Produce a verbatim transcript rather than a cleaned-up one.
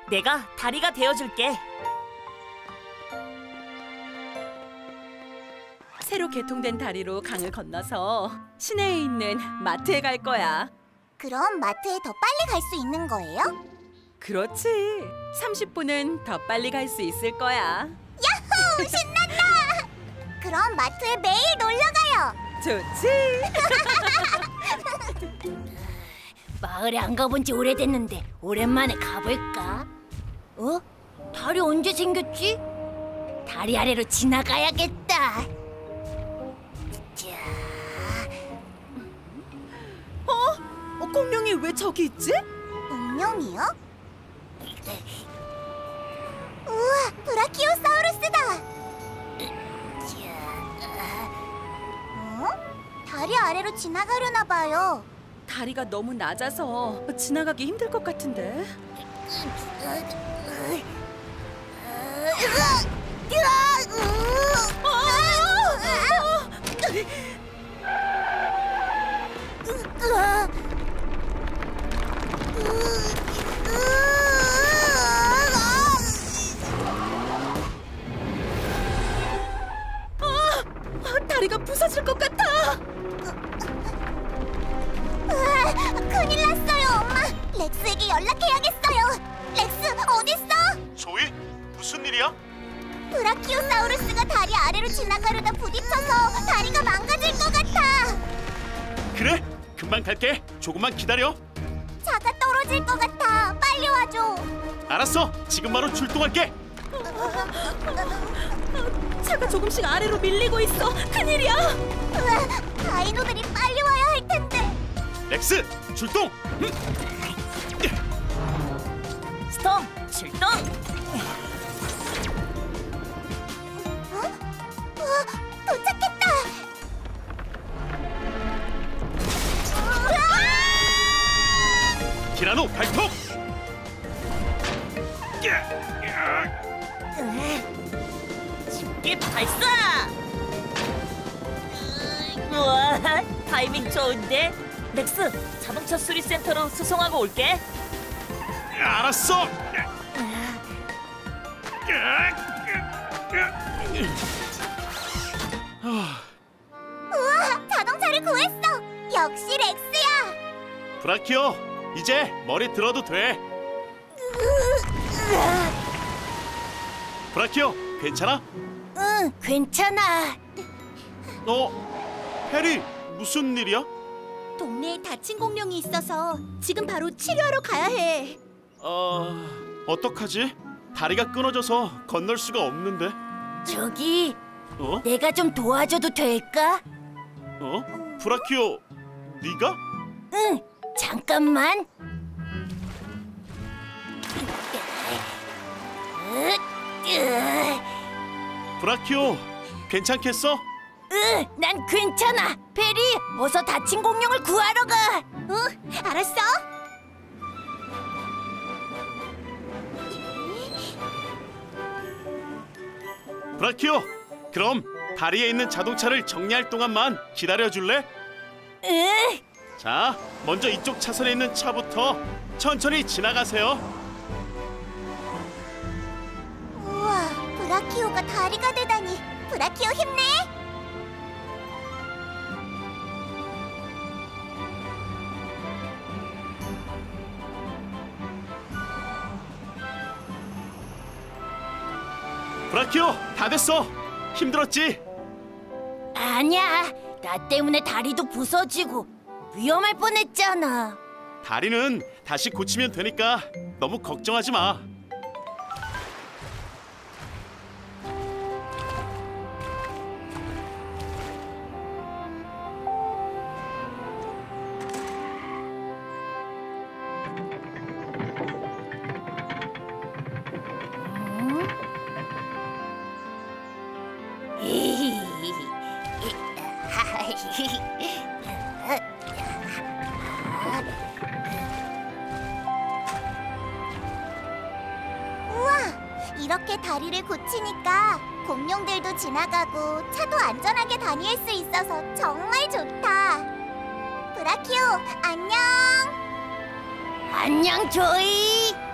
내가 다리가 되어줄게. 새로 개통된 다리로 강을 건너서 시내에 있는 마트에 갈 거야. 그럼 마트에 더 빨리 갈 수 있는 거예요? 그렇지. 삼십 분은 더 빨리 갈 수 있을 거야. 야호! 신난다! 그럼 마트에 매일 놀러 가요. 좋지. 마을에 안 가본 지 오래됐는데 오랜만에 가볼까? 어? 다리 언제 생겼지? 다리 아래로 지나가야겠다. 자, 어? 어, 공룡이 왜 저기 있지? 공룡이요? 우와, 브라키오사우루스다! 어? 다리 아래로 지나가려나 봐요. 다리가 너무 낮아서 지나가기 힘들 것 같은데. 다리가 부서질 것 같아. 으아, 큰일 났어요, 엄마. 렉스에게 연락해야겠어요. 렉스, 어딨어? 조이? 무슨 일이야? 브라키오사우루스가 다리 아래로 지나가려다 부딪혀서 다리가 망가질 것 같아. 그래? 금방 갈게. 조금만 기다려. 차가 떨어질 것 같아. 빨리 와줘. 알았어. 지금 바로 출동할게. 차가 조금씩 아래로 밀리고 있어. 큰일이야. 으아, 다이노들이 빨리 와야 할 텐데. 렉스, 출동! 음. 스톰, 출동! 어? 우와, 도착했다. 티라노 발톱! 집게 발사! 우와, 타이밍 좋은데? 렉스, 자동차 수리센터로 수송하고 올게. 알았어! 우와, 자동차를 구했어. 역시 렉스야. 브라키오, 이제 머리 들어도 돼. 브라키오, 괜찮아? 응, 괜찮아. 어? 페리, 무슨 일이야? 동네에 다친 공룡이 있어서 지금 바로 치료하러 가야 해. 어... 어떡하지? 다리가 끊어져서 건널 수가 없는데. 저기, 어? 내가 좀 도와줘도 될까? 어? 브라키오, 네가? 응, 잠깐만. 브라키오, 괜찮겠어? 응, 난 괜찮아. 페리, 어서 다친 공룡을 구하러 가. 응, 알았어. 브라키오, 그럼 다리에 있는 자동차를 정리할 동안만 기다려줄래? 응. 자, 먼저 이쪽 차선에 있는 차부터 천천히 지나가세요. 우와, 브라키오가 다리가 되다니. 브라키오 힘내. 브라키오, 다 됐어. 힘들었지? 아니야, 나 때문에 다리도 부서지고 위험할 뻔했잖아. 다리는 다시 고치면 되니까 너무 걱정하지 마. 우와, 이렇게 다리를 고치니까 공룡들도 지나가고 차도 안전하게 다닐 수 있어서 정말 좋다. 브라키오, 안녕. 안녕, 조이.